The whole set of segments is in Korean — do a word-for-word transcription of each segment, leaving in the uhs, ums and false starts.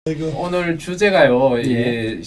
오늘 주제가요. 예. 예,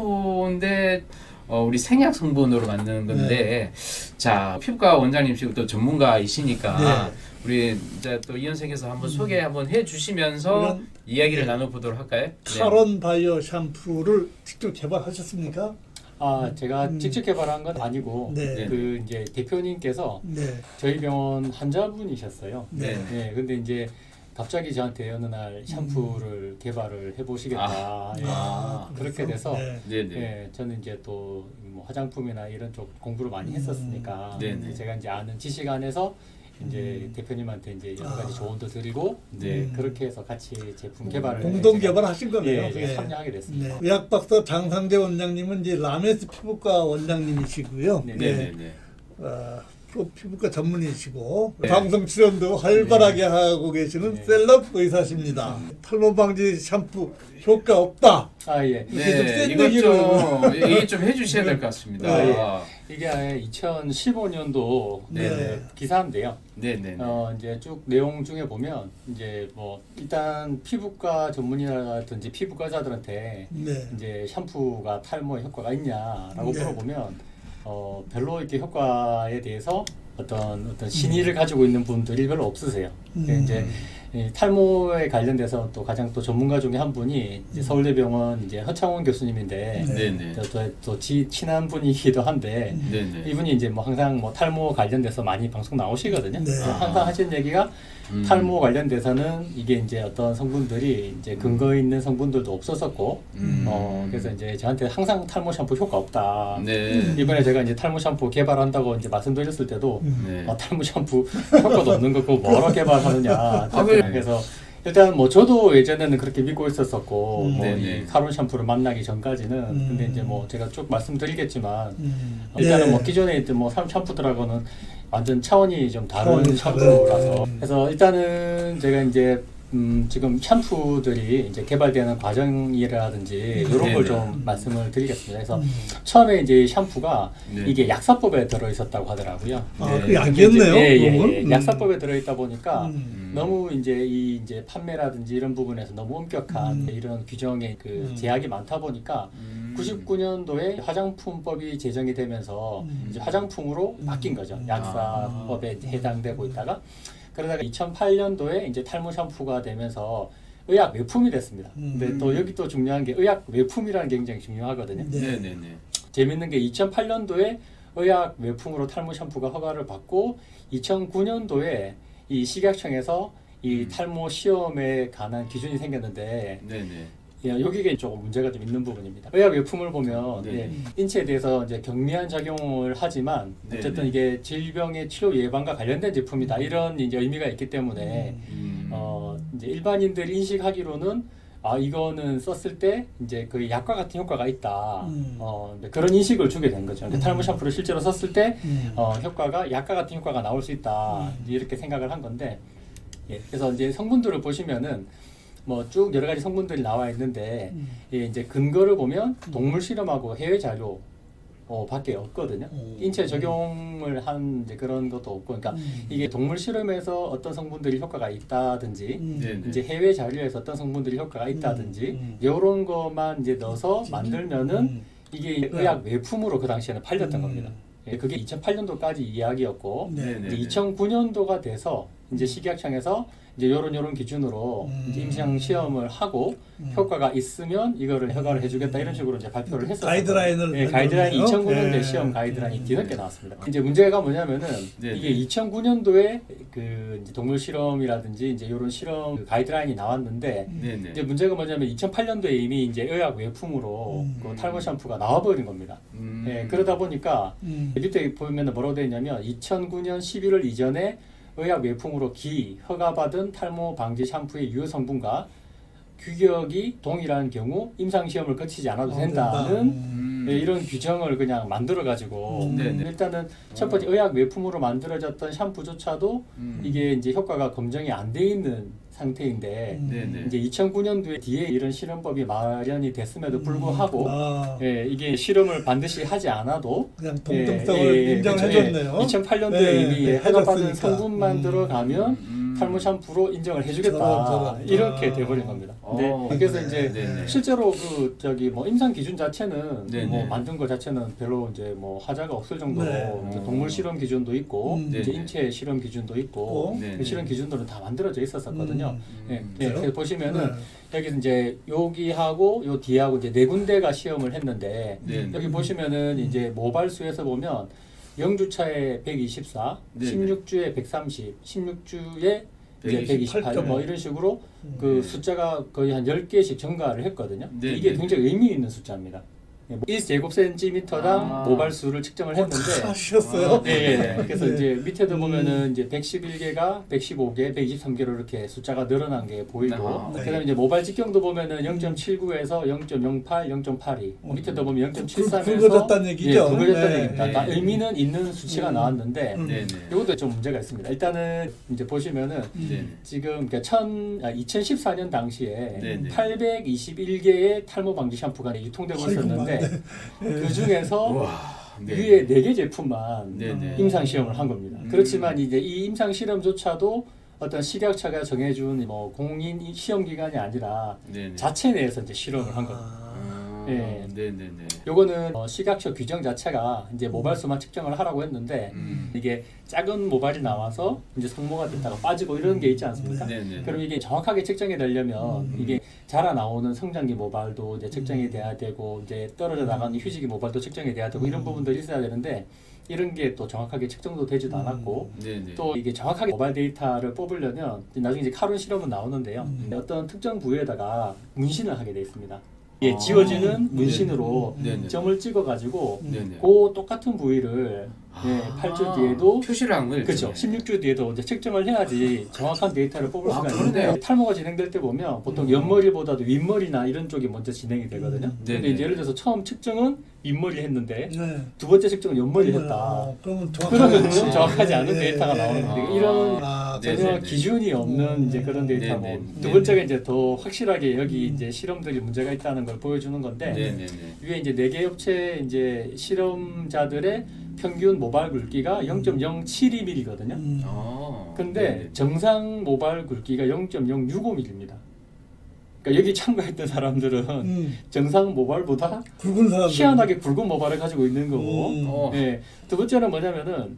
샴푸인데 어, 우리 생약 성분으로 만드는 건데, 네. 자 피부과 원장님이시고 또 전문가이시니까 네. 우리 이제 또 이현석에서 한번 음. 소개 한번 해주시면서 이야기를 네. 나눠보도록 할까요? 카론 바이오 샴푸를 직접 개발하셨습니까? 아, 제가 음. 직접 개발한 건 아니고 네. 그 이제 대표님께서 네. 저희 병원 환자분이셨어요. 네. 네. 근데 이제 갑자기 저한테 어느 날 샴푸를 음. 개발을 해보시겠다. 아, 예. 아, 그렇게 돼서 네. 예, 저는 이제 또 뭐 화장품이나 이런 쪽 공부를 많이 했었으니까 음. 제가 이제 아는 지식 안에서 이제 음. 대표님한테 이제 여러 가지 조언도 드리고 네. 그렇게 해서 같이 제품 개발을 공동 개발하신 거네요. 예, 제가 네. 참여하게 됐습니다. 네. 의학박사 장상재 원장님은 이제 라메스 피부과 원장님이시고요. 네, 네, 네. 네. 어, 프로 피부과 전문이시고 네. 방송 출연도 활발하게 네. 하고 계시는 네. 셀럽 의사십니다. 네. 탈모 방지 샴푸 효과 없다. 아 예. 네, 이것 좀 얘기 좀 해주셔야 될 것 같습니다. 네. 아. 이게 이천십오 년도 네. 기사인데요. 네네. 어 이제 쭉 내용 중에 보면 이제 뭐 일단 피부과 전문의라든지 피부과자들한테 네. 이제 샴푸가 탈모에 효과가 있냐라고 네. 물어보면 어 별로 이렇게 효과에 대해서 어떤 어떤 신의를 음. 가지고 있는 분들이 별로 없으세요. 음. 이제 이 탈모에 관련돼서 또 가장 또 전문가 중에 한 분이 이제 서울대병원 이제 허창원 교수님인데 네네. 또, 또, 또 지, 친한 분이기도 한데 네네. 이분이 이제 뭐 항상 뭐 탈모 관련돼서 많이 방송 나오시거든요. 네. 항상 하시는 얘기가 음. 탈모 관련돼서는 이게 이제 어떤 성분들이 이제 근거 있는 성분들도 없었었고, 음. 어 그래서 이제 저한테 항상 탈모 샴푸 효과 없다. 네. 이번에 제가 이제 탈모 샴푸 개발한다고 이제 말씀드렸을 때도 네. 아, 탈모 샴푸 효과도 없는 거고 뭐로 개발하느냐. 아, 그래서 일단 뭐 저도 예전에는 그렇게 믿고 있었었고 음. 뭐 이 카론 샴푸를 만나기 전까지는 음. 근데 이제 뭐 제가 쭉 말씀드리겠지만 음. 일단은 네. 뭐 기존에 있던 뭐 샴푸들하고는 완전 차원이 좀 다른 샴푸라서 음. 그래서 일단은 제가 이제 음 지금 샴푸들이 이제 개발되는 과정이라든지 음. 이런 걸 좀 말씀을 드리겠습니다. 그래서 음. 처음에 이제 샴푸가 네. 이게 약사법에 들어 있었다고 하더라고요. 아, 네. 그 약이었네요. 예, 예, 예. 음. 약사법에 들어 있다 보니까 음. 너무 이제 이 이제 판매라든지 이런 부분에서 너무 엄격한 음. 이런 규정의 그 음. 제약이 많다 보니까 음. 구십구 년도에 화장품법이 제정이 되면서 음. 이제 화장품으로 음. 바뀐 거죠. 음. 약사법에 아. 해당되고 있다가 그러다가 이천팔 년도에 이제 탈모 샴푸가 되면서 의약 외품이 됐습니다. 음. 근데 또 여기 또 중요한 게 의약 외품이라는 게 굉장히 중요하거든요. 네. 네네네. 재밌는 게 이천팔 년도에 의약 외품으로 탈모 샴푸가 허가를 받고 이천구 년도에 이 식약청에서 이 음. 탈모 시험에 관한 기준이 생겼는데 네네. 예, 여기가 조금 문제가 좀 있는 부분입니다. 의약 외품을 보면 네. 예, 인체에 대해서 이제 경미한 작용을 하지만 네, 어쨌든 네. 이게 질병의 치료 예방과 관련된 제품이다 이런 이제 의미가 있기 때문에 음. 어, 이제 일반인들이 인식하기로는 아 이거는 썼을 때 이제 그 약과 같은 효과가 있다. 음. 어, 그런 인식을 주게 된 거죠. 음. 탈모 샴푸를 실제로 썼을 때 음. 어, 효과가 약과 같은 효과가 나올 수 있다. 음. 이렇게 생각을 한 건데 예, 그래서 이제 성분들을 보시면은 뭐 쭉 여러 가지 성분들이 나와 있는데 음. 예, 이제 근거를 보면 동물 실험하고 해외 자료 어, 밖에 없거든요. 오. 인체 적용을 한 이제 그런 것도 없고, 그러니까 음. 이게 동물 실험에서 어떤 성분들이 효과가 있다든지, 음. 네네. 이제 해외 자료에서 어떤 성분들이 효과가 있다든지, 음. 이런 것만 이제 넣어서 만들면은 음. 이게 의약 외품으로 그 당시에는 팔렸던 음. 겁니다. 예, 그게 이천팔 년도까지 이야기였고, 네. 이제 이천구 년도가 돼서 이제 식약청에서 이제 요런 요런 기준으로 음. 이제 임상 시험을 하고 음. 효과가 있으면 이거를 허가를 해주겠다 이런 식으로 이제 발표를 했었어요. 가이드라인을 네, 가이드라인이 만들었네요. 이천구 년도에 네. 시험 가이드라인이 음. 뒤늦게 나왔습니다. 이제 문제가 뭐냐면은 네네. 이게 이천구 년도에 그 이제 동물 실험이라든지 이제 요런 실험 그 가이드라인이 나왔는데 네네. 이제 문제가 뭐냐면 이천팔 년도에 이미 이제 의약 외품으로 음. 그 탈모 샴푸가 나와버린 겁니다. 음. 예, 그러다 보니까 음. 밑에 보면 뭐라고 되어 있냐면 이천구 년 십일월 이전에 의약 외품으로 기 허가받은 탈모 방지 샴푸의 유효 성분과 규격이 동일한 경우 임상 시험을 거치지 않아도 어, 된다는 음. 네, 이런 규정을 그냥 만들어 가지고 음. 네네. 일단은 첫 번째 의약 외품으로 만들어졌던 샴푸조차도 음. 이게 이제 효과가 검증이 안 돼 있는 상태인데 음. 네네. 이제 이천구 년도에 뒤에 이런 실험법이 마련이 됐음에도 불구하고 아. 예, 이게 실험을 반드시 하지 않아도 그냥 동등성을 예, 예, 인정을 그렇죠. 해줬네요. 예, 이천팔 년도에 네, 이미 네, 허가받은 해줬으니까. 성분만 음. 들어가면 음. 음. 탈모 샴푸로 인정을 해주겠다 저런, 저런. 이렇게 아. 돼버린 겁니다. 어. 네. 그래서 이제 네네. 실제로 그 저기 뭐 임상 기준 자체는 네네. 뭐 만든 거 자체는 별로 이제 뭐 하자가 없을 정도로 네. 이제 동물 실험 기준도 있고 음. 이제 네네. 인체 실험 기준도 있고 어? 네네. 그 실험 기준들은 다 만들어져 있었었거든요. 음. 예, 음. 예, 그래요? 그래서 보시면은 네. 여기 이제 여기하고 요 뒤하고 이제 네 군데가 시험을 했는데 네네. 여기 보시면은 이제 모발수에서 보면 영 주차에 백이십사, 네네. 십육 주에 백삼십, 십육 주에 이제 백이십팔 뭐 이런 식으로 음. 그 숫자가 거의 한 열 개씩 증가를 했거든요. 네네. 이게 굉장히 의미 있는 숫자입니다. 일 제곱센티미터당 아. 모발수를 측정을 했는데 하셨어요? 아, 예, 예. 그래서 네. 이제 밑에도 음. 보면은 이제 백십일 개가 백십오 개, 백이십삼 개로 이렇게 숫자가 늘어난 게 보이고, 아, 네. 그다음에 이제 모발 직경도 보면은 영 점 칠구에서 영 점 영팔, 영 점 팔이, 음. 밑에도 보면 영 점 굵- 칠삼에서 굵어졌다는 얘기죠? 예, 굵어졌다는 네. 얘기입니다. 네. 다 의미는 있는 수치가 음. 나왔는데 음. 네네. 이것도 좀 문제가 있습니다. 일단은 이제 보시면은 네네. 지금 그러니까 천, 아, 이천십사 년 당시에 네네. 팔백이십일 개의 탈모 방지 샴푸가 유통되고 아이고, 있었는데 네. 그 중에서 와. 네. 위에 네 개 제품만 네네. 임상 시험을 한 겁니다. 음. 그렇지만 이제 이 임상 실험조차도 어떤 식약처가 정해준 뭐 공인 시험 기관이 아니라 네네. 자체 내에서 이제 실험을 한 겁니다. 아, 예. 네네네. 요거는 어, 식약처 규정 자체가 이제 모발수만 측정을 하라고 했는데 음. 이게 작은 모발이 나와서 이제 성모가 됐다가 빠지고 이런 게 있지 않습니까? 네네. 그럼 이게 정확하게 측정이 되려면 음. 이게 자라 나오는 성장기 모발도 이제 측정이 돼야 되고 이제 떨어져 나가는 휴지기 모발도 측정이 돼야 되고 이런 음. 부분들이 있어야 되는데 이런 게 또 정확하게 측정도 되지도 음. 않았고 네네. 또 이게 정확하게 모발 데이터를 뽑으려면 이제 나중에 이제 카론 실험은 나오는데요. 음. 어떤 특정 부위에다가 문신을 하게 돼 있습니다. 예, 아. 지워지는 문신으로 네네. 점을 찍어가지고 네네. 그 똑같은 부위를 예, 아, 팔 주 뒤에도 표시를 한 거예요. 그렇죠. 십육 주 뒤에도 이제 측정을 해야지 정확한 데이터를 뽑을 아, 수가 그러네요. 있는데 탈모가 진행될 때 보면 보통 옆머리보다도 윗머리나 이런 쪽이 먼저 진행이 되거든요. 음. 근데 네네. 이제 예를 들어서 처음 측정은 윗머리 했는데 네. 두 번째 측정은 옆머리 아, 했다. 그러면 그러면 정확하지. 정확하지 않은 예, 데이터가 예, 나오는 예. 건데 이런 아, 네. 전혀 네네네. 기준이 없는 음. 이제 그런 데이터고 네네. 두 네네. 번째가 이제 더 확실하게 여기 음. 이제 실험들이 문제가 있다는 걸 보여주는 건데 네네네. 위에 이제 네 개 업체 이제 실험자들의 평균 모발 굵기가 영 점 영칠이 밀리거든요. 음. 아. 근데 네네. 정상 모발 굵기가 영 점 영육오 밀리미터입니다. 그러니까 여기 참가했던 사람들은 음. 정상 모발보다 굵은 사람 희한하게 굵은 모발을 가지고 있는 거고 음. 어. 예. 두 번째는 뭐냐면은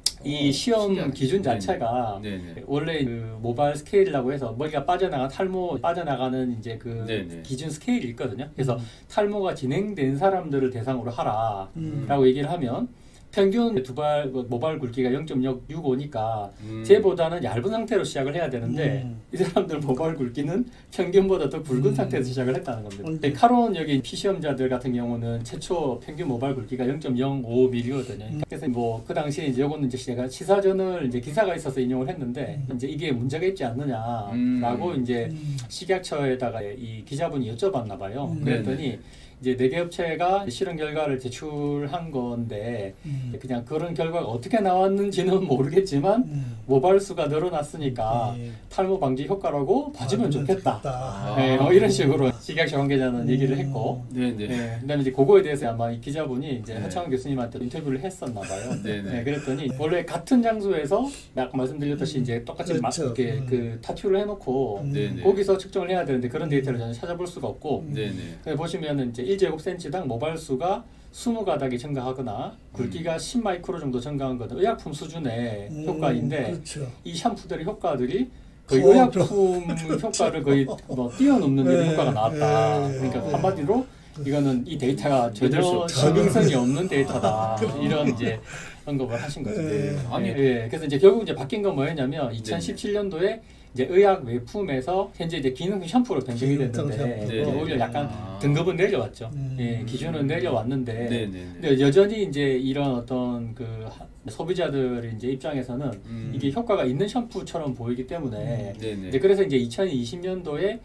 이 어, 시험 신기하네. 기준 자체가 네네. 원래 그 모발 스케일이라고 해서 머리가 빠져나가 탈모 빠져나가는 이제 그 네네. 기준 스케일이 있거든요. 그래서 음. 탈모가 진행된 사람들을 대상으로 하라라고 음. 얘기를 하면 평균 두발 모발 굵기가 영 점 영육오니까 음. 쟤보다는 얇은 상태로 시작을 해야 되는데 음. 이 사람들 모발 굵기는 평균보다 더 굵은 음. 상태에서 시작을 했다는 겁니다. 음. 근데 카론 여기 피시험자들 같은 경우는 최초 평균 모발 굵기가 영 점 영오 밀리미터거든요. 음. 그래서 뭐 그 당시에 이제 요거는 이제 제가 시사전을 이제 기사가 있어서 인용을 했는데 음. 이제 이게 문제가 있지 않느냐라고 음. 이제 음. 식약처에다가 이 기자분이 여쭤봤나 봐요. 음. 그랬더니 이제 네 개 업체가 실험 결과를 제출한 건데 음. 그냥 그런 결과가 어떻게 나왔는지는 모르겠지만 음. 모발 수가 늘어났으니까 예. 탈모 방지 효과라고 봐주면 좋겠다. 좋겠다. 네, 뭐 이런 식으로 식약처 관계자는 음. 얘기를 했고, 네네. 네, 그다음에 이제 그거에 대해서 아마 이 기자분이 이제 네. 하창원 교수님한테 인터뷰를 했었나 봐요. 네네. 네, 그랬더니 원래 같은 장소에서 아까 말씀드렸듯이 이제 똑같이 막 그렇죠. 이렇게 음. 그 타투를 해놓고 음. 네네. 거기서 측정을 해야 되는데 그런 데이터를 전혀 찾아볼 수가 없고, 음. 네네. 네, 보시면은 이제 일 제곱센치당 모발 수가 이십 가닥이 증가하거나 굵기가 십 마이크로 정도 증가한 것은 의약품 수준의 음. 효과인데 그렇죠. 이 샴푸들의 효과들이 거의 어, 의약품 효과를 거의 뭐 뛰어넘는 이런 네, 효과가 나왔다. 네, 그러니까 네. 한마디로 이거는 이 데이터가 믿을 수 전혀 없다. 신빙성이 없는 데이터다. 이런 이제 언급을 하신 거죠. 네. 아니, 예, 그래서 이제 결국 이제 바뀐 건 뭐였냐면 이천십칠 년도에 이제 의약 외품에서 현재 이제 기능성 샴푸로 변경이 기능성 됐는데 샴푸. 이제 네네. 오히려 약간 아. 등급은 내려왔죠. 음. 예, 기준은 내려왔는데 네네네. 근데 여전히 이제 이런 어떤 그 하- 소비자들 이제 입장에서는 음. 이게 효과가 있는 샴푸처럼 보이기 때문에 네네. 이제 그래서 이제 이천이십 년도에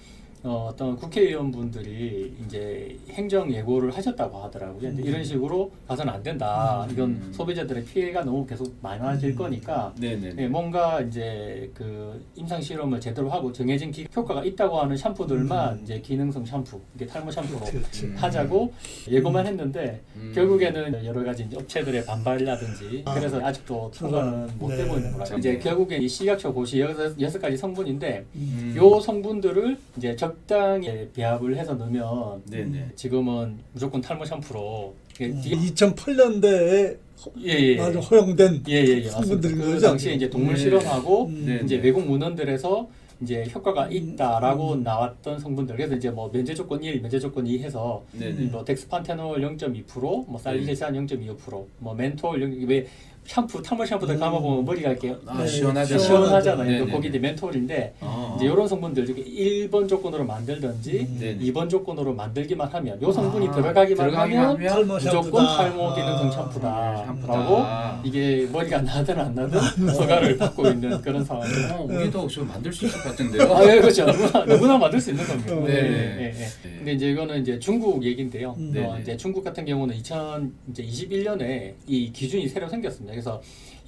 어, 어떤 국회의원분들이 이제 행정 예고를 하셨다고 하더라고요. 음. 이런 식으로 가서는 안 된다. 음. 이건 소비자들의 피해가 너무 계속 많아질 음. 거니까 네, 뭔가 이제 그 임상 실험을 제대로 하고 정해진 기, 효과가 있다고 하는 샴푸들만 음. 이제 기능성 샴푸, 이게 탈모 샴푸로 음. 하자고 예고만 했는데 음. 결국에는 여러 가지 이제 업체들의 반발이라든지 아. 그래서 아직도 통과는 못 네. 되고 있는 거라서 이제 결국에 이 식약처 고시 여섯, 여섯 가지 성분인데 음. 요 성분들을 이제 적당히 배합을 해서 넣으면 네네. 지금은 무조건 탈모 샴푸로 음, 이천팔 년대에 예, 예. 아주 허용된 예, 예, 예, 성분들인 그 거죠. 당시에 이제 동물 네. 실험하고 음. 이제 외국 문헌들에서 이제 효과가 있다라고 음. 나왔던 성분들. 그래서 이제 뭐 면제 조건 일, 면제 조건 이 해서 네네. 뭐 덱스판테놀 영 점 이 퍼센트, 뭐 살리실산 영 점 이오 퍼센트, 뭐 멘톨 왜 샴푸, 탈모 샴푸들 감아보면 머리가 이렇게 아, 시원하죠. 시원하잖아요. 거기 이제 멘톨인데 아. 이제 이런 성분들 중에 일 번 조건으로 만들든지 음. 이 번 조건으로 만들기만 하면 요 성분이 아. 들어가기만 하면 탈모 무조건 탈모 기능성 샴푸다라고 아. 이게 머리가 나든 안 나든 허가를 받고 있는 그런 상황이에요. 어, 우리도 좀 만들 수 있을 것 같은데요. 아, 예, 그렇죠. 누구나, 누구나 만들 수 있는 겁니다. 네. 네. 네. 네. 네. 근데 이제 이거는 이제 중국 얘기인데요. 음. 어, 이제 중국 같은 경우는 이천이십일 년에 이 기준이 새로 생겼습니다. 그래서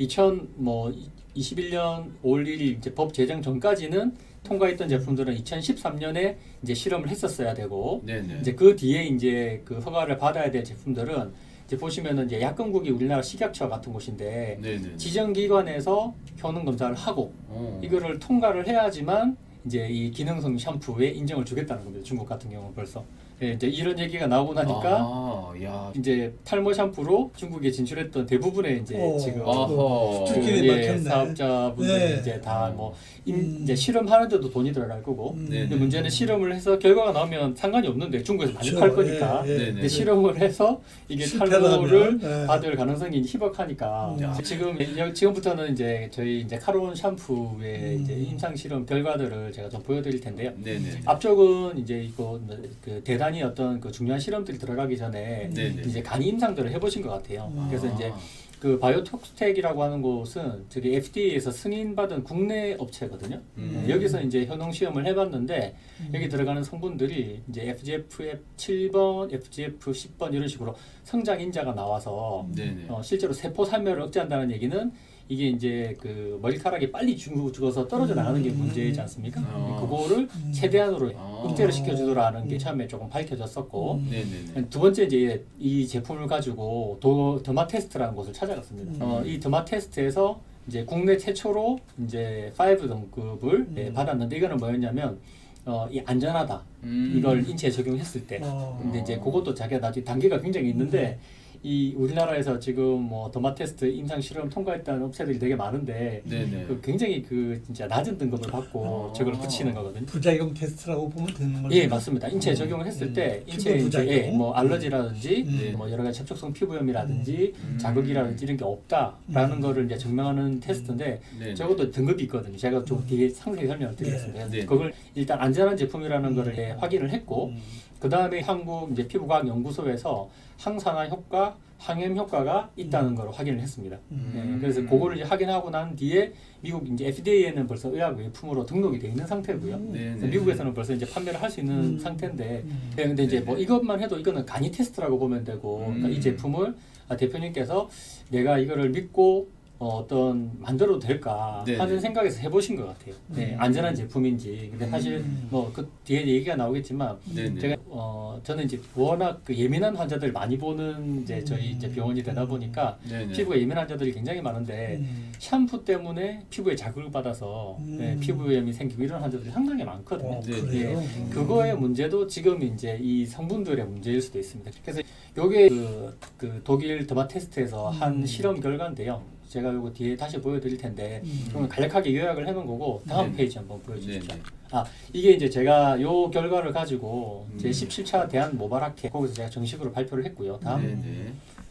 이천이십일 년 오월 일 일 이제 법 제정 전까지는 통과했던 제품들은 이천십삼 년에 이제 실험을 했었어야 되고 네네. 이제 그 뒤에 이제 그 허가를 받아야 될 제품들은 이제 보시면은 이제 약관국이 우리나라 식약처 같은 곳인데 네네. 지정기관에서 효능 검사를 하고 오. 이거를 통과를 해야지만 이제 이 기능성 샴푸에 인정을 주겠다는 겁니다. 중국 같은 경우는 벌써. 예, 이제 이런 얘기가 나오고 나니까 아, 야. 이제 탈모 샴푸로 중국에 진출했던 대부분의 이제 오, 지금 그, 예, 사업자분들이 네. 이제 다 뭐 음. 이제 실험하는데도 돈이 들어갈 거고 음. 근데 문제는 실험을 해서 결과가 나오면 상관이 없는데 중국에서 만족할 그렇죠. 거니까 예, 예. 근데 실험을 해서 이게 탈모를 예. 받을 가능성이 희박하니까 음. 지금 지금부터는 이제 저희 이제 카론 샴푸의 음. 이제 임상 실험 결과들을 제가 좀 보여드릴 텐데요. 네네. 앞쪽은 이제 이거 그 대단 단위 어떤 그 중요한 실험들이 들어가기 전에 네네. 이제 간이 임상들을 해보신 것 같아요. 아. 그래서 이제 그 바이오톡스텍이라고 하는 곳은 저기 에프디에이에서 승인받은 국내 업체거든요. 음. 여기서 이제 효능 시험을 해봤는데 음. 여기 들어가는 성분들이 이제 에프지에프 칠 번, 에프지에프 십 번 이런 식으로 성장 인자가 나와서 어, 실제로 세포 살멸을 억제한다는 얘기는 이게 이제 그 머리카락이 빨리 죽어서 떨어져 나가는 게 문제이지 않습니까? 음. 그거를 최대한으로 억제를 시켜주더라는 게 처음에 조금 밝혀졌었고 음. 두 번째 이제 이 제품을 가지고 도, 더마 테스트라는 곳을 찾아갔습니다. 음. 어, 이 더마 테스트에서 이제 국내 최초로 이제 오 등급을 음. 네, 받았는데 이거는 뭐였냐면 어, 이 안전하다. 음. 이걸 인체에 적용했을 때. 어. 근데 이제 그것도 자기가 나중에 단계가 굉장히 있는데 음. 이 우리나라에서 지금 뭐 더마 테스트 임상 실험 통과했다는 업체들이 되게 많은데 그 굉장히 그 진짜 낮은 등급을 받고 아, 저걸 붙이는 거거든요. 부작용 테스트라고 보면 되는 거죠. 예, 맞습니다. 인체에 음, 적용을 했을 음, 때 인체에 이제 예, 뭐 알러지라든지 음. 뭐 여러 가지 접촉성 피부염이라든지 음. 자극이라든지 이런 게 없다라는 음. 거를 이제 증명하는 테스트인데 음. 저것도 등급이 있거든요. 제가 좀 뒤에 상세히 설명을 드리겠습니다. 네. 그걸 일단 안전한 제품이라는 음. 거를 예, 확인을 했고 음. 그 다음에 한국 이제 피부과학연구소에서 항산화 효과, 항염 효과가 있다는 음. 걸 확인을 했습니다. 음. 네, 그래서 그거를 이제 확인하고 난 뒤에 미국 이제 에프디에이에는 벌써 의약 외품으로 등록이 되어 있는 상태고요. 음. 미국에서는 벌써 이제 판매를 할 수 있는 음. 상태인데, 음. 네, 근데 이제 뭐 이것만 해도 이거는 간이 테스트라고 보면 되고, 음. 그러니까 이 제품을 아, 대표님께서 내가 이거를 믿고 어, 어떤 만들어도 될까 네네. 하는 생각에서 해보신 것 같아요. 네, 음. 안전한 제품인지. 근데 사실 음. 뭐 그 뒤에 얘기가 나오겠지만 네네. 제가 어 저는 이제 워낙 그 예민한 환자들 많이 보는 이제 저희 이제 병원이 되다 보니까 네네. 피부가 예민한 환자들이 굉장히 많은데 음. 샴푸 때문에 피부에 자극을 받아서 음. 네, 피부염이 생기고 이런 환자들이 상당히 많거든요. 어, 네, 음. 그거의 문제도 지금 이제 이 성분들의 문제일 수도 있습니다. 그래서 요게 그, 그 독일 더마 테스트에서 음. 한 실험 결과인데요. 제가 이거 뒤에 다시 보여드릴 텐데 음. 간략하게 요약을 해놓은 거고 다음 네네. 페이지 한번 보여주시죠. 네네. 아 이게 이제 제가 요 결과를 가지고 음. 제 십칠 차 대한 모발학회 거기서 제가 정식으로 발표를 했고요. 다음 네네.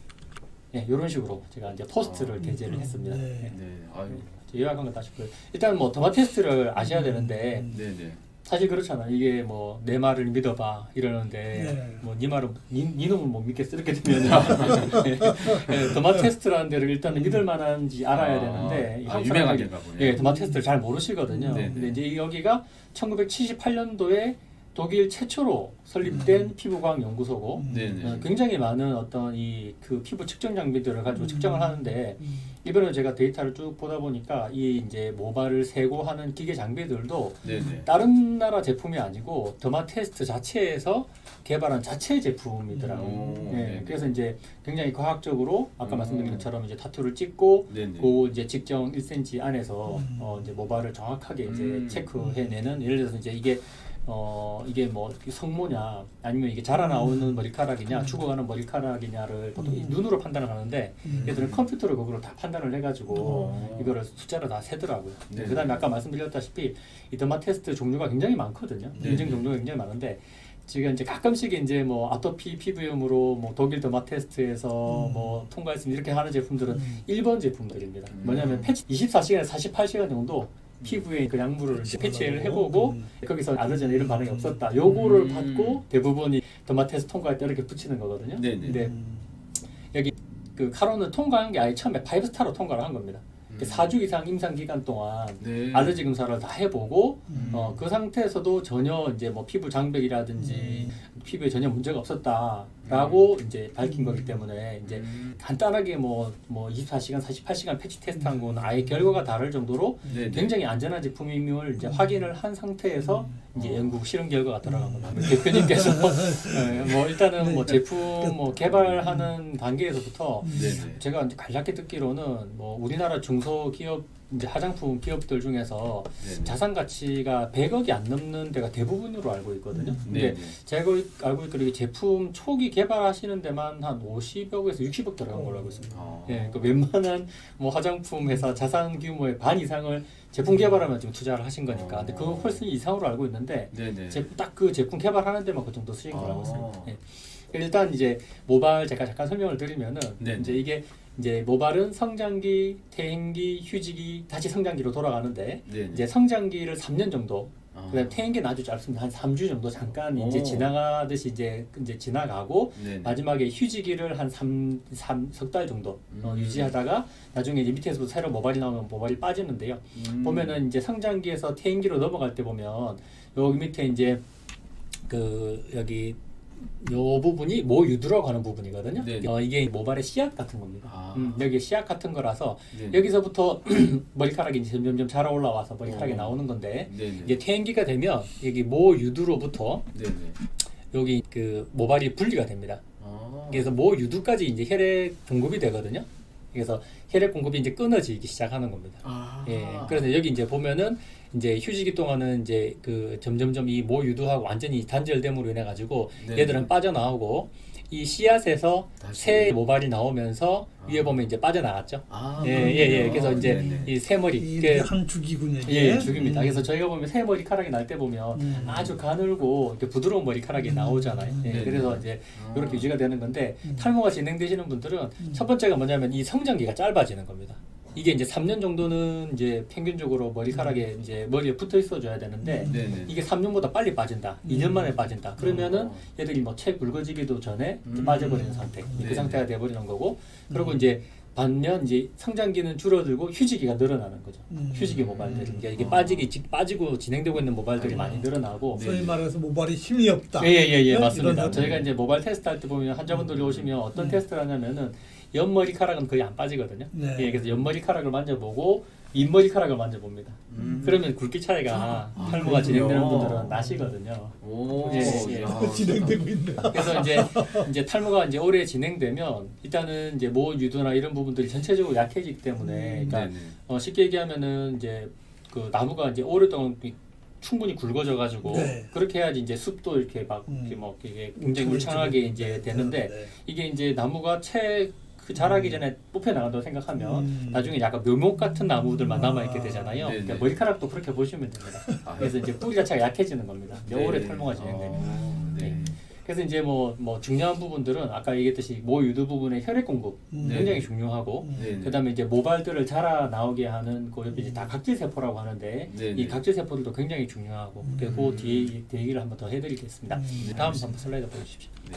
네, 이런 식으로 제가 이제 포스트를 아, 게재를 음. 했습니다. 네. 네. 네. 아유. 요약한 거 다시 보여. 일단 뭐 더마 테스트를 아셔야 되는데. 음. 네네. 사실 그렇잖아. 이게 뭐 내 말을 믿어봐 이러는데 네. 뭐 네 말은 니, 니 놈은 못 믿겠어 이렇게 되면 네. 네. 더마 테스트라는 데를 일단은 믿을 만한지 알아야 아, 되는데 아, 유명한 데가 보네. 예, 더마 테스트를 잘 모르시거든요. 네. 근데 이제 여기가 천구백칠십팔 년도에 독일 최초로 설립된 음. 피부과학 연구소고 음. 어, 굉장히 많은 어떤 이 그 피부 측정 장비들을 가지고 음. 측정을 하는데 음. 이번에 제가 데이터를 쭉 보다 보니까 이 이제 모발을 세고 하는 기계 장비들도 네네. 다른 나라 제품이 아니고 더마테스트 자체에서 개발한 자체 제품이더라고요. 음. 네. 그래서 이제 굉장히 과학적으로 아까 음. 말씀드린 것처럼 이제 타투를 찍고 네네. 그 이제 직정 일 센티미터 안에서 음. 어 이제 모발을 정확하게 이제 음. 체크해내는 예를 들어서 이제 이게 어 이게 뭐 성모냐 아니면 이게 자라나오는 머리카락이냐 음. 죽어가는 머리카락이냐를 보통 음. 눈으로 판단을 하는데 음. 얘들은 컴퓨터로 그걸 다 판단을 해가지고 오. 이거를 숫자로 다 세더라고요. 네. 그다음에 아까 말씀드렸다시피 이 더마 테스트 종류가 굉장히 많거든요. 네. 인증 종류가 굉장히 많은데 지금 이제 가끔씩 이제 뭐 아토피 피부염으로 뭐 독일 더마 테스트에서 음. 뭐 통과했으면 이렇게 하는 제품들은 음. 일본 제품들입니다. 음. 뭐냐면 패치 이십사 시간에서 사십팔 시간 정도 피부에 그 약물을 패치를 해보고 음. 거기서 알러지나 이런 반응이 없었다. 요거를 음. 받고 대부분이 더마 테스트 통과할 때 이렇게 붙이는 거거든요. 네네. 근데 여기 그 카론은 통과한 게 아예 처음에 파이브 스타로 통과를 한 겁니다. 음. 사 주 이상 임상 기간 동안 네. 알러지 검사를 다 해보고 음. 어, 그 상태에서도 전혀 이제 뭐 피부 장벽이라든지 음. 피부에 전혀 문제가 없었다라고 음. 이제 밝힌 거기 때문에 이제 음. 간단하게 뭐 뭐 이십사 시간, 사십팔 시간 패치 테스트한 건 아예 결과가 다를 정도로 네네. 굉장히 안전한 제품임을 이제 확인을 한 상태에서 음. 이제 연구 실험 결과가 들어간 겁니다. 음. 대표님께서 네, 뭐 일단은 네. 뭐 제품 뭐 개발하는 단계에서부터 네네. 제가 이제 간략히 듣기로는 뭐 우리나라 중소기업 이제 화장품 기업들 중에서 네네. 자산 가치가 백억이 안 넘는 데가 대부분으로 알고 있거든요. 음. 근데 네네. 제가 알고 있기로 제품 초기 개발하시는 데만 한 오십억에서 육십억 들어간 걸로 알고 있습니다. 아. 예, 그 웬만한 뭐 화장품 회사 자산 규모의 반 이상을 제품 개발하면 지금 투자를 하신 거니까. 근데 그거 훨씬 이상으로 알고 있는데 딱 그 제품 개발하는 데만 그 정도 쓰인 걸로 알고 있습니다. 예. 일단 이제 모발 제가 잠깐 설명을 드리면은 네네. 이제 이게 이제 모발은 성장기, 퇴행기, 휴지기, 다시 성장기로 돌아가는데 네네. 이제 성장기를 삼 년 정도, 아. 그다음 퇴행기는 아주 짧습니다. 한 삼 주 정도 잠깐 오. 이제 지나가듯이 이제 이제 지나가고 네네. 마지막에 휴지기를 한 삼, 삼, 석 달 정도 음. 어, 유지하다가 나중에 이제 밑에서부터 새로 모발이 나오면 모발이 빠지는데요. 음. 보면은 이제 성장기에서 퇴행기로 넘어갈 때 보면 여기 밑에 이제 그 여기 요 부분이 모유두라고 하는 부분이거든요. 어, 이게 모발의 씨앗 같은 겁니다. 아. 음, 여기 씨앗 같은 거라서 네네. 여기서부터 머리카락이 이제 점점점 자라 올라와서 머리카락이 오. 나오는 건데 네네. 이제 퇴행기가 되면 여기 모유두로부터 네네. 여기 그 모발이 분리가 됩니다. 아. 그래서 모유두까지 이제 혈액 공급이 되거든요. 그래서 혈액 공급이 이제 끊어지기 시작하는 겁니다. 아. 예, 그래서 여기 이제 보면은 이제 휴지기 동안은 이제 그 점점점 이 모유두하고 완전히 단절됨으로 인해 가지고 네. 얘들은 빠져나오고 이 씨앗에서 새 모발이 나오면서 아. 위에 보면 이제 빠져나갔죠. 아, 예, 예, 예. 그래서 이제 네네. 이 새 머리 이게 한 죽이군요. 예, 죽입니다. 음. 그래서 저희가 보면 새 머리카락이 날 때 보면 음. 아주 가늘고 이렇게 부드러운 머리카락이 음. 나오잖아요. 예, 네네. 그래서 이제 아. 이렇게 유지가 되는 건데 음. 탈모가 진행되시는 분들은 음. 첫 번째가 뭐냐면 이 성장기가 짧아지는 겁니다. 이게 이제 삼 년 정도는 이제 평균적으로 머리카락에 음. 이제 머리에 붙어 있어줘야 되는데 음. 이게 삼 년보다 빨리 빠진다. 음. 이 년 만에 빠진다. 그러면은 얘들이 뭐 책 굵어지기도 전에 음. 빠져버리는 상태. 음. 그 상태가 돼버리는 거고. 그리고 음. 이제 반면 이제 성장기는 줄어들고 휴지기가 늘어나는 거죠. 음. 휴지기 모발들이 그러니까 이게 아. 빠지기 빠지고 진행되고 있는 모발들이 아. 많이 늘어나고. 소위 말해서 모발이 힘이 없다. 예예예 예, 예, 예, 맞습니다. 저희가 이제 모발 테스트 할 때 보면 환자분들이 음. 오시면 어떤 음. 테스트를 하냐면은 옆머리카락은 거의 안 빠지거든요. 네. 예, 그래서 옆머리카락을 만져보고 윗머리카락을 만져봅니다. 음. 그러면 굵기 차이가 아, 탈모가 아, 진행되는 분들은 나시거든요. 오, 예, 예. 아, 진행되고 있네. 그래서 이제 이제 탈모가 이제 오래 진행되면 일단은 이제 모 유두나 이런 부분들이 전체적으로 약해지기 때문에, 음, 그러니까 어, 쉽게 얘기하면은 이제 그 나무가 이제 오랫동안 충분히 굵어져가지고 네. 그렇게 해야지 이제 숲도 이렇게 막 음. 이렇게 뭐 이게 굉장히 울창하게 이제 되는데 네. 이게 이제 나무가 채 그 자라기 전에 뽑혀 나간다고 생각하면 음. 나중에 약간 묘목 같은 나무들만 남아있게 되잖아요. 아, 그러니까 머리카락도 그렇게 보시면 됩니다. 아, 그래서 이제 뿌리 자체가 약해지는 겁니다. 네. 오래 탈모가 진행되면. 아, 네. 네. 그래서 이제 뭐, 뭐 중요한 부분들은 아까 얘기했듯이 모유두 부분의 혈액 공급 음. 굉장히 중요하고 네. 그 다음에 이제 모발들을 자라 나오게 하는 그 옆에 이제 다 각질세포라고 하는데 네. 이 각질세포들도 굉장히 중요하고 음. 그래서 그 뒤에 그 얘기를 한번 더 해드리겠습니다. 음. 다음 한번 슬라이드 보여주십시오. 네.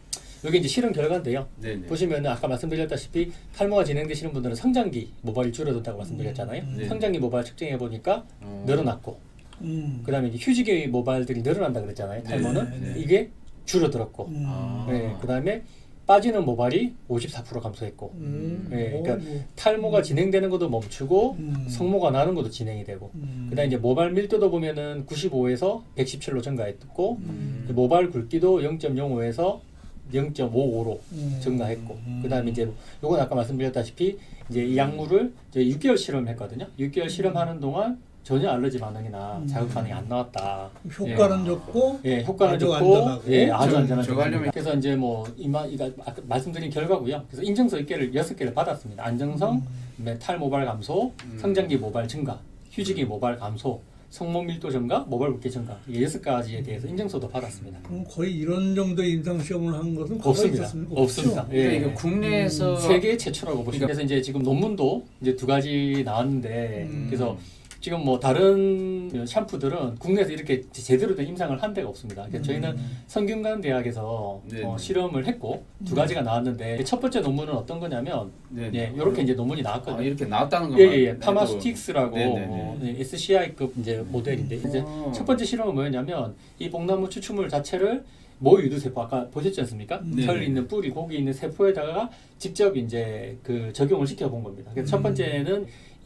여기 이제 실험 결과인데요. 네네. 보시면 아까 말씀드렸다시피 탈모가 진행되시는 분들은 성장기 모발이 줄어든다고 말씀드렸잖아요. 음. 성장기 모발 측정해 보니까 어. 늘어났고 음. 그다음에 이제 휴지기 모발들이 늘어난다 그랬잖아요. 탈모는 네, 네. 이게 줄어들었고, 음. 아. 네, 그다음에 빠지는 모발이 오십사 퍼센트 감소했고, 음. 네, 그러니까 오, 뭐. 탈모가 진행되는 것도 멈추고 음. 성모가 나는 것도 진행이 되고, 음. 그다음에 이제 모발 밀도도 보면은 구십오에서 백십칠로 증가했고, 음. 모발 굵기도 영 점 영오에서 영 점 오오로 음. 증가했고, 음. 그다음에 이제 요건 아까 말씀드렸다시피 이제 이 약물을 이제 육 개월 실험했거든요. 육 개월 실험하는 동안 전혀 알러지 반응이나 음. 자극 반응이 안 나왔다. 효과는 예. 좋고 예, 효과는 아주 좋고, 안전하고. 예, 아주 저- 안전한 저거 하려면- 제품입니다. 그래서 이제 뭐 이마 이가 아까 말씀드린 결과고요. 그래서 인증서 육 개를 여섯 개를 받았습니다. 안정성, 음. 그다음에 탈모발 감소, 음. 성장기 모발 증가, 휴지기 모발 감소, 성모 밀도 증가, 모발 굵기 증가, 이 여섯 가지에 대해서 인증서도 받았습니다. 그럼 거의 이런 정도의 임상 시험을 한 것은 과거에 없습니다. 있었습니까? 없습니다. 없죠? 예. 그러니까 이거 국내에서 세계 최초라고 보시면. 그래서 이제 지금 논문도 이제 두 가지 나왔는데, 음. 그래서 지금 뭐 다른 샴푸들은 국내에서 이렇게 제대로 된 임상을 한 데가 없습니다. 그래서 저희는 음. 성균관 대학에서 네, 어, 네. 실험을 했고 두 가지가 나왔는데 첫 번째 논문은 어떤 거냐면, 네, 예, 이렇게 이제 논문이 나왔거든요. 아, 이렇게 나왔다는 예, 거만 예, 예. 파마스틱스라고 네, 네, 네. 어, 네, 에스씨아이급 이제 모델인데 이제 어. 첫 번째 실험은 뭐였냐면 이 뽕나무 추출물 자체를 모 유두세포 아까 보셨지 않습니까? 네. 털 있는 뿌리, 고기 있는 세포에다가 직접 이제 그 적용을 시켜 본 겁니다. 그래서 첫 음. 번째는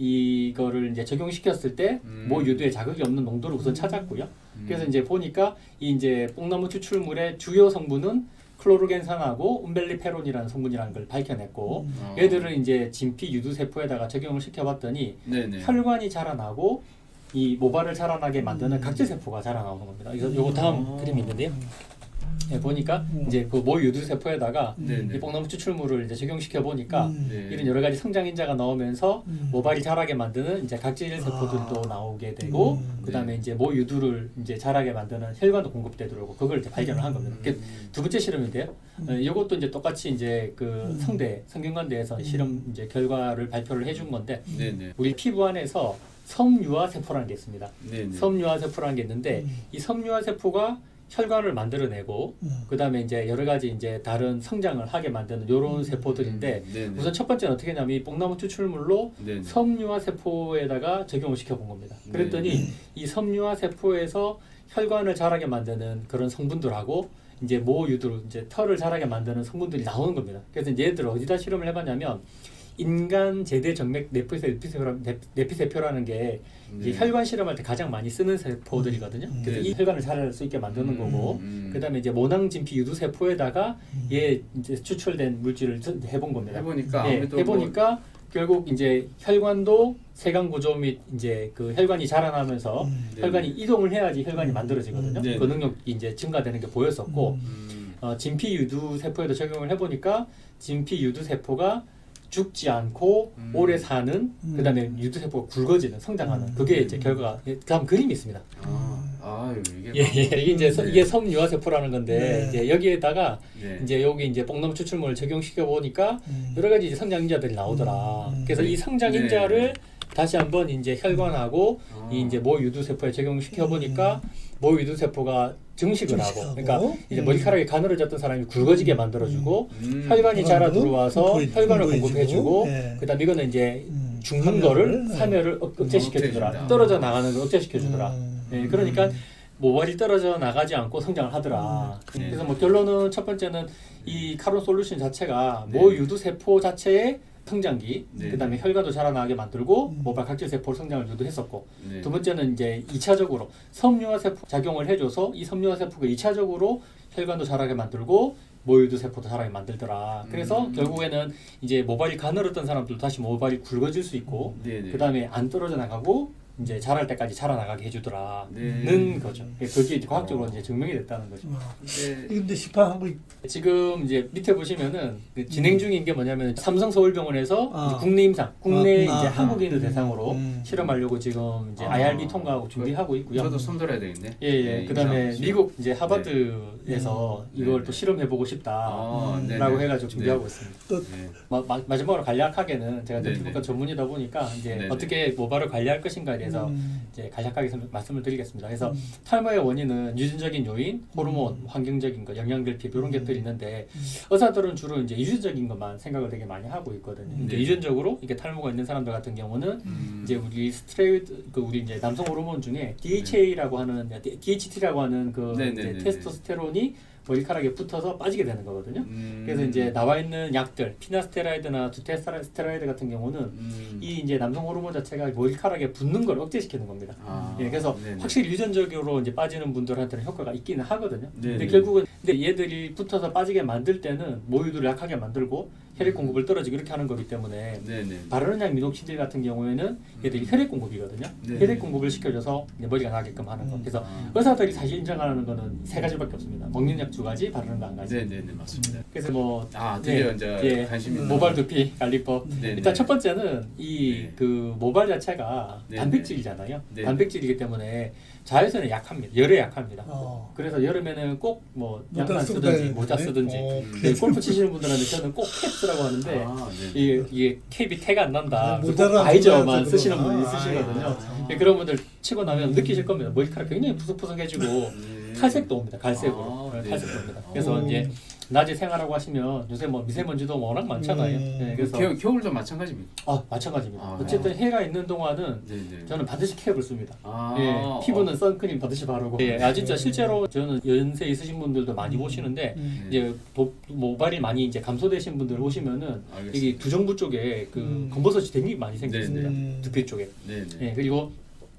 이거를 이제 적용시켰을 때 음. 모 유두에 자극이 없는 농도를 우선 찾았고요. 음. 그래서 이제 보니까 이 이제 뽕나무 추출물의 주요 성분은 클로르겐산하고 움벨리페론이라는 성분이라는 걸 밝혀냈고, 음. 어. 얘들을 이제 진피 유두세포에다가 적용을 시켜봤더니 네네. 혈관이 자라나고 이 모발을 자라나게 만드는 음. 각질세포가 자라나오는 겁니다. 이거 요거 다음 음. 그림이 있는데요. 예, 보니까 음. 이제 그 모 유두세포에다가 네네. 이 뽕나무 추출물을 이제 적용시켜 보니까 음. 네. 이런 여러 가지 성장인자가 나오면서 음. 모발이 자라게 만드는 이제 각질 세포들도 아. 나오게 되고, 음. 그다음에 네. 이제 모 유두를 이제 자라게 만드는 혈관도 공급되더라고. 그걸 이제 발견을 한 겁니다. 그게 음. 두 번째 실험인데요. 음. 어, 이것도 이제 똑같이 이제 그 음. 성대 성균관대에서 음. 실험 이제 결과를 발표를 해준 건데, 네네. 우리 피부 안에서 섬유화 세포라는 게 있습니다. 네네. 섬유화 세포라는 게 있는데 음. 이 섬유화 세포가 혈관을 만들어내고 음. 그다음에 이제 여러 가지 이제 다른 성장을 하게 만드는 이런 세포들인데, 네네. 우선 첫 번째는 어떻게 하냐면 이 뽕나무 추출물로 네네. 섬유화 세포에다가 적용을 시켜 본 겁니다. 그랬더니 네. 이 섬유화 세포에서 혈관을 자라게 만드는 그런 성분들하고 이제 모 유두로 이제 털을 자라게 만드는 성분들이 나오는 겁니다. 그래서 이제 얘들을 어디다 실험을 해봤냐면 인간 제대 정맥 내피세포라, 내피세포라는 게 이제 네. 혈관 실험할 때 가장 많이 쓰는 세포들이거든요. 음. 그래서 네. 이 혈관을 자랄 수 있게 만드는 음, 거고, 음. 그다음에 이제 모낭진피 유두 세포에다가 음. 얘 이제 추출된 물질을 해본 겁니다. 해보니까 예, 아무래도 해보니까 결국 이제 혈관도 세관 구조 및 이제 그 혈관이 자라나면서 음. 혈관이 이동을 해야지 혈관이 음. 만들어지거든요. 네. 그 능력이 이제 증가되는 게 보였었고, 음. 음. 어, 진피 유두 세포에도 적용을 해보니까 진피 유두 세포가 죽지 않고 음. 오래 사는, 음. 그다음에 유두 세포가 굵어지는, 성장하는, 음. 그게 이제 결과가. 예, 다음 그림이 있습니다. 아, 아유 이게 예, 예, 이게 이제 서- 네. 이게 섬유화 세포라는 건데, 네. 이제 여기에다가 네. 이제 여기 이제 뽕나무 추출물을 적용시켜 보니까 음. 여러 가지 이제 성장인자들이 나오더라. 음. 그래서 이 성장인자를 다시 한번 이제 혈관하고 아. 이 이제 모 유두 세포에 적용시켜 보니까 모 유두 세포가 증식을 하고, 증식하고. 그러니까 이제 음. 머리카락이 가늘어졌던 사람이 굵어지게 만들어주고, 음. 혈관이 자라 혈관도 들어와서 공급해- 혈관을 공급해주고, 공급해주고, 예. 그다음 이거는 이제 음. 죽는 사멸을, 거를 예. 사멸을 억- 억제시켜주더라. 억제해준다. 떨어져 나가는 걸 억제시켜주더라. 음. 예, 그러니까 모발이 떨어져 나가지 않고 성장을 하더라. 음. 네. 그래서 뭐 결론은 첫 번째는 이 카론 솔루션 자체가 네. 모 유두 세포 자체의 성장기, 네. 그다음에 혈관도 자라나게 만들고 음. 모발 각질 세포 성장을 유도했었고, 네. 두 번째는 이제 이 차적으로 섬유화 세포 작용을 해줘서 이 섬유화 세포가 이 차적으로 혈관도 자라게 만들고 모유두 세포도 자라게 만들더라. 그래서 음. 결국에는 이제 모발이 가늘었던 사람들도 다시 모발이 굵어질 수 있고, 네네. 그 다음에 안 떨어져 나가고 이제 자랄 때까지 자라나가게 해주더라는 네. 거죠. 그게 이제 과학적으로 어. 이제 증명이 됐다는 거죠. 어. 네. 근데 시판하고 있- 지금 이제 밑에 보시면은 그 진행 중인 게 뭐냐면 삼성 서울병원에서 아. 이제 국내 임상, 국내 아, 이제 아, 한국인을 음, 대상으로 음. 실험하려고 지금 이제 아. 아이알비 통과하고 준비하고 있고요. 저도 손들어야 되겠네. 예, 예. 네, 그다음에 임상. 미국 이제 하버드에서 네. 이걸 네, 또 네. 실험해 보고 싶다라고 아, 음. 네네. 해가지고 준비하고 네. 있습니다. 또 네. 마, 마, 마지막으로 간략하게는 제가 네, 피부과 네. 전문이다 보니까 이제 네, 네. 어떻게 모발을 관리할 것인가에 대해서 음. 이제 간략하게 말씀을 드리겠습니다. 그래서 음. 탈모의 원인은 유전적인 요인, 호르몬, 음. 환경적인 거, 영양들, 피부 이런 음. 것들이 있는데 음. 의사들은 주로 이제 유전적인 것만 생각을 되게 많이 하고 있거든요. 음. 이제 네. 유전적으로 이게 탈모가 있는 사람들 같은 경우는 음. 이제 우리 스트레이드 그 우리 이제 남성 호르몬 중에 디에이치에이라고 하는 디에이치티라고 하는 그 네, 이제 네, 네, 테스토스테론이 머리카락에 붙어서 빠지게 되는 거거든요. 음. 그래서 이제 나와 있는 약들, 피나스테라이드나 두테스테라이드 같은 경우는 음. 이 이제 남성 호르몬 자체가 머리카락에 붙는 걸 억제시키는 겁니다. 아. 예, 그래서 네네. 확실히 유전적으로 이제 빠지는 분들한테는 효과가 있기는 하거든요. 네네. 근데 결국은 근데 얘들이 붙어서 빠지게 만들 때는 모유들을 약하게 만들고 혈액 공급을 떨어지고 이렇게 하는 거기 때문에 네네. 바르는 약 미녹시딜 같은 경우에는 얘들이 혈액 공급이거든요. 네. 혈액 공급을 시켜줘서 이제 머리가 나게끔 하는 거. 음. 그래서 아. 의사들이 사실 인정하는 거는 세 가지밖에 없습니다. 먹는 약 두 가지, 바르는 거 한 가지. 네네네 맞습니다. 그래서 뭐 아 드디어 네, 이제 예, 관심 있는 모발 두피 관리법. 네네. 일단 첫 번째는 이 네. 그 모발 자체가 네네. 단백질이잖아요. 네네. 단백질이기 때문에 자외선에 약합니다. 열에 약합니다. 어. 그래서 여름에는 꼭 뭐 모자 양산 쓰고 쓰든지 다니는 모자 거네? 쓰든지 어, 네, 골프 치시는 분들한테 저는 꼭 캡스라고 하는데 아, 네네. 이게, 이게 캡이 태가 안 난다. 아, 그래서 모자를 꼭 안 바이저만 써야지, 쓰시는 그러나. 분이 있으시거든요. 아, 예, 그런 분들 치고 나면 느끼실 겁니다. 머리카락 굉장히 푸석푸석해지고 네. 탈색도 옵니다. 갈색으로 아, 네, 탈색도 옵니다. 네. 그래서 오. 이제 낮에 생활하고 하시면 요새 뭐 미세먼지도 워낙 많잖아요. 음. 네, 그래서 겨, 겨울도 마찬가지입니다. 아 마찬가지입니다. 아, 어쨌든 해가 있는 동안은 네네. 저는 반드시 캡을 씁니다. 아, 예, 피부는 선크림 반드시 바르고. 예, 아 진짜 실제로 저는 연세 있으신 분들도 많이 음. 보시는데 음. 이제 도, 모발이 많이 이제 감소되신 분들 보시면은 알겠습니다. 이게 두정부 쪽에 그 음. 검버섯이 되게 많이 생겼습니다. 음. 두피 쪽에. 네네. 예, 그리고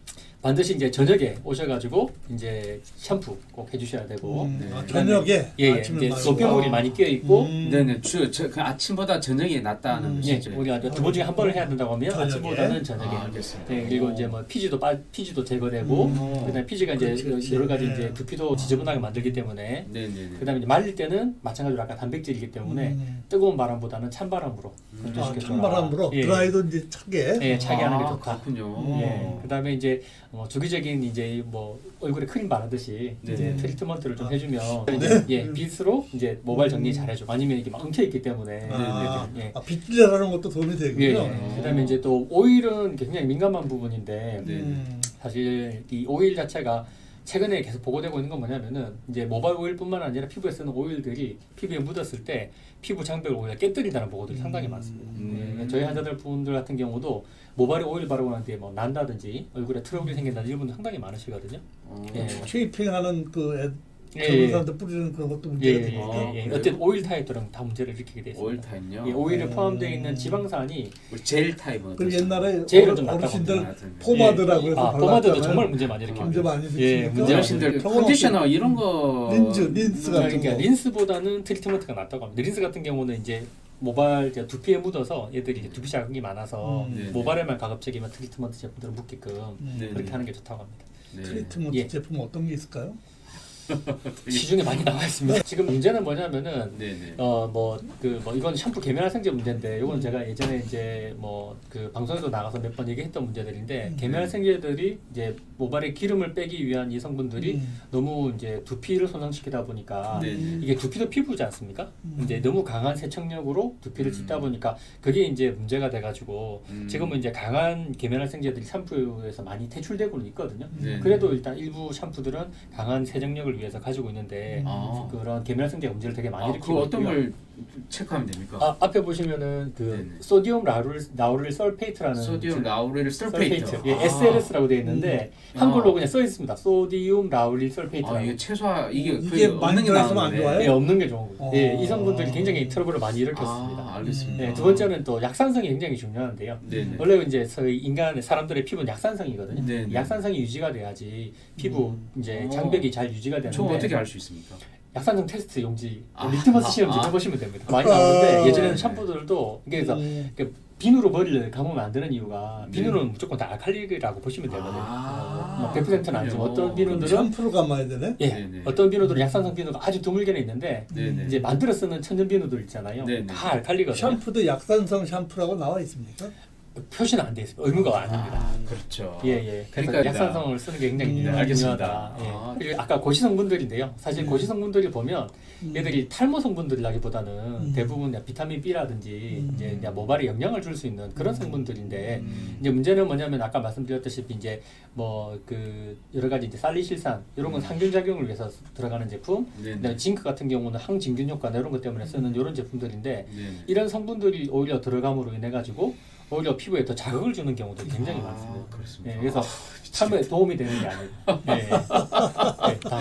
반드시 이제 저녁에 오셔가지고 이제 샴푸 꼭 해주셔야 되고. 음. 네. 아, 저녁에 예, 예, 아침에 이제 말고. 노폐물이 많이 끼어 있고. 음. 네네. 주, 저, 그 아침보다 저녁이 낫다는 음. 예, 것이죠. 우리가 두 번 중에 한 번을 해야 된다고 하면 저녁에? 아침보다는 저녁에. 아, 알겠습니다. 예, 그리고 오. 이제 뭐 피지도 빠 피지도 제거되고, 음. 그다음에 피지가 이제 그렇지, 그렇지. 여러 가지 네. 이제 두피도 지저분하게 만들기 때문에. 네네네. 그다음에 이제 말릴 때는 마찬가지로 아까 단백질이기 때문에 음. 뜨거운 바람보다는 찬 바람으로 음. 아, 건조시켜줘라. 찬바람으로 예. 드라이도 이제 차게. 예, 차게 하는 게 아, 좋다. 그렇군요. 예. 그다음에 이제 뭐 주기적인 이제 뭐 얼굴에 크림 바르듯이 네. 이제 트리트먼트를 좀 아. 해주면 네. 이제 예, 빗으로 이제 모발 정리 잘해줘. 아니면 이게 막 엉켜 있기 때문에. 아, 예. 아, 빗질하는 것도 도움이 되군요. 예, 예. 그다음에 이제 또 오일은 굉장히 민감한 부분인데 네. 음. 사실 이 오일 자체가 최근에 계속 보고되고 있는 건 뭐냐면은 이제 모발 오일뿐만 아니라 피부에 쓰는 오일들이 피부에 묻었을 때 피부 장벽을 오히려 깨뜨린다는 보고들이 상당히 많습니다. 음. 예, 저희 환자들 분들 같은 경우도 모발에 오일 바르고 난 뒤에 뭐 난다든지 얼굴에 트러블이 생긴다든지 이런 분들 상당히 많으시거든요. 어. 예. 쉐이핑하는 그 애, 예, 젊은 예. 사람들 뿌리는 그런 것도 예, 문제가 예, 되니까. 예, 예. 그래요? 어떤 오일 타입들은 다 문제를 일으키게 돼 오일 있습니다. 타입요? 예, 오일에 음. 포함되어 있는 지방산이 우리 젤 타입은 그 어떠세요? 옛날에 제일은 어르- 좀 낫다고 어르신들 합니다. 포마드라고 예, 해서 아, 포마드도 발랐잖아요. 정말 문제 많이 일으킵니다. 문제 많이 예, 일으키니까. 문제 어르신들 저건 컨디셔너 이런 거 린즈, 린스 같은 그러니까 거. 린스보다는 트리트먼트가 낫다고 합니다. 린스 같은 경우는 이제 모발 이제 두피에 묻어서 얘들이 이제 두피 자극이 많아서 음. 네네. 모발에만 가급적이면 트리트먼트 제품들을 묻게끔 음. 네네. 그렇게 하는 게 좋다고 합니다. 네. 트리트먼트 예. 제품 어떤 게 있을까요? 시중에 많이 나와 있습니다. 지금 문제는 뭐냐면은 네네. 어 뭐 그 뭐 이건 샴푸 계면활성제 문제인데 이건 제가 예전에 이제 뭐 그 방송에도 나가서 몇 번 얘기했던 문제들인데 음. 계면활성제들이 이제 모발에 기름을 빼기 위한 이 성분들이 음. 너무 이제 두피를 손상시키다 보니까 네네. 이게 두피도 피부지 않습니까? 음. 이제 너무 강한 세척력으로 두피를 찢다 보니까 그게 이제 문제가 돼가지고 음. 지금은 이제 강한 계면활성제들이 샴푸에서 많이 퇴출되고는 있거든요. 네네. 그래도 일단 일부 샴푸들은 강한 세정력을 위해서 가지고 있는데 아. 그런 계면활성제 문제를 되게 많이 아, 일으키고 그 어떤 있고요. 걸 체크하면 됩니까? 아, 앞에 보시면은 그 네네. 소디움 라우릴 라우릴 설페이트라는 소디움 라우릴 설페이트. 예, 아. 에스엘에스라고 되어 있는데 음. 한글로 아. 그냥 써 있습니다. 소디움 라우릴 설페이트라고. 아, 이게 최소화 이게 이게 그 많이 없는 게 들어있으면 안 나오는데. 좋아요? 예, 없는 게 좋은 거예요. 어. 예, 이 성분들이 굉장히 트러블을 많이 일으켰습니다. 아, 알겠습니다. 네, 두 번째는 또 약산성이 굉장히 중요한데요. 네네. 원래 이제 저희 인간의 사람들의 피부는 약산성이거든요. 네네. 약산성이 유지가 돼야지 피부 음. 이제 어. 장벽이 잘 유지가 되는데 저 어떻게 알 수 있습니까? 약산성 테스트 용지, 아. 리트머스 시험지 아. 해보시면 됩니다. 많이 나오는데 아. 예전에는 샴푸들도 이게 그래서 음. 그 비누로 머리를 감으면 안 되는 이유가 네. 비누는 무조건 다 알칼리라고 보시면 되거든요. 아. 뭐 백 퍼센트는 아니지만 어떤 그럼 비누들은 샴푸로 감아야 되네? 예, 네네. 어떤 비누들은 약산성 비누가 아주 드물게는 있는데 네네. 이제 만들어 쓰는 천연 비누들 있잖아요. 네네. 다 알칼리거든요. 샴푸도 약산성 샴푸라고 나와 있습니까? 표시는 안 돼 있어요. 의무가 아닙니다. 아, 그렇죠. 예, 예. 그러니까 그러니까 약산성을 쓰는 게 굉장히 음, 중요하다. 알겠습니다. 예. 아. 그리고 아까 고시성분들인데요. 사실 음. 고시성분들이 보면 음. 얘들이 탈모 성분들이라기보다는 음. 대부분 비타민 B라든지 음. 이제 모발에 영향을 줄 수 있는 그런 음. 성분들인데 음. 이제 문제는 뭐냐면 아까 말씀드렸다시피 이제 뭐 그 여러 가지 이제 살리실산 이런 건 음. 항균 작용을 위해서 들어가는 제품, 네네. 그다음에 징크 같은 경우는 항진균 효과 이런 것 때문에 쓰는 음. 이런 제품들인데 네네. 이런 성분들이 오히려 들어감으로 인해 가지고 오히려 피부에 더 자극을 주는 경우들이 굉장히 아, 많습니다. 그렇습니다. 예, 그래서 아, 탈모에 도움이 되는 게 아니에요. 예, 예. 네, 다음.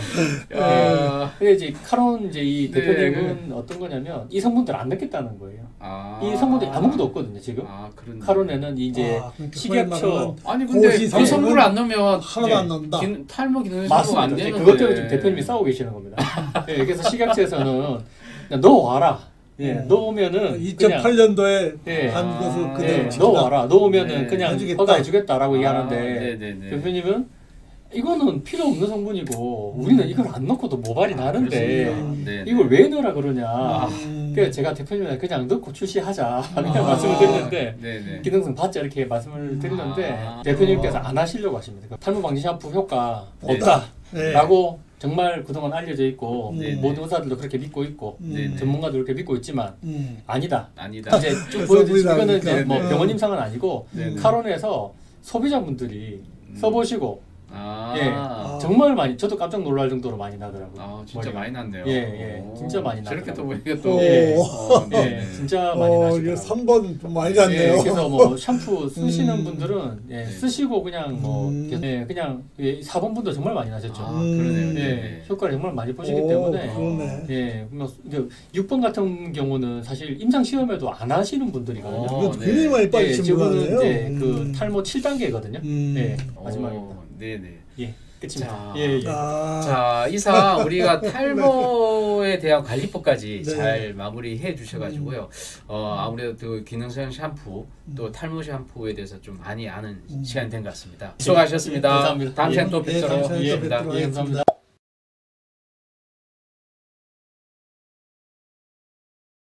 야. 근데 이제 카론 이제 이 네, 대표님은 어떤 거냐면 이 성분들 안 넣겠다는 거예요. 아. 이 성분들이 아무것도 없거든요 지금. 아, 그런. 카론에는 이제 아, 그러니까 식약처 아니 근데 고시성분은 그 성분을 안 넣으면 하나도 예. 안 넣는다. 기, 탈모 기능 맞습니다. 성분 안 이제 되는 그것 때문에 지금 대표님이 싸우고 계시는 겁니다. 예, 그래서 식약처에서는 그냥 넣어와라. 예, 음. 넣으면은 이천팔 년도에 예. 한 아, 것을 그냥 그대로 예, 지키라. 넣어와라. 넣으면은 네. 그냥 해주겠다. 허가해주겠다라고 아, 얘기하는데 네네네. 대표님은 이거는 필요 없는 성분이고 우리는 이걸 안 넣고도 모발이 아, 나는데 그렇습니다. 네네. 이걸 왜 넣으라 그러냐. 음. 그래서 제가 대표님한테 그냥 넣고 출시하자 이렇게 아. 말씀을 드렸는데 네네. 기능성 받자 이렇게 말씀을 드렸는데 아. 대표님께서 안 하시려고 하십니다. 그러니까 탈모 방지 샴푸 효과 네. 없다라고 네. 정말 그동안 알려져 있고 네. 모든 의사들도 그렇게 믿고 있고 네네. 전문가도 그렇게 믿고 있지만 음. 아니다. 아니다. 이제 쭉 그래서 보여드리면 이거는 우리가 이제 뭐 네. 병원 임상은 아니고 네네. 카론에서 소비자분들이 음. 써보시고 아. 예 아. 정말 많이 저도 깜짝 놀랄 정도로 많이 나더라고요. 아, 진짜 머리가. 많이 났네요. 예, 예. 오. 진짜 많이 저렇게 또 나더라고요. 보니까 또. 예. 어, 예, 네네. 진짜 많이 어, 나시더라고요. 이게 삼 번 좀 많이 갔네요. 예, 그래서 뭐 샴푸 쓰시는 음. 분들은 예, 네. 쓰시고 그냥 뭐 음. 예, 그냥 예, 사 번 분도 정말 많이 나셨죠. 아, 음. 그러네요. 예, 네네. 효과를 정말 많이 보시기 오, 때문에 그러네. 예, 뭐 이제 육 번 같은 경우는 사실 임상 시험에도 안 하시는 분들이거든요. 어, 이거 네. 굉장히 많이 예, 빠지신 지금은 분이에요. 이제 그 탈모 칠 단계거든요. 음. 예, 오, 마지막입니다. 네네. 예, 끝입니다. 자. 예, 예. 아. 자, 이상 우리가 탈모에 대한 관리법까지 네. 잘 마무리해 주셔가지고요. 어, 아무래도 그 기능성 샴푸 또 탈모 샴푸에 대해서 좀 많이 아는 음. 시간이 된 것 같습니다. 수고하셨습니다. 예, 감사합니다. 다음 시간 또 예, 뵙도록 다음 시간에 또 하겠습니다. 뵙도록 예, 감사합니다.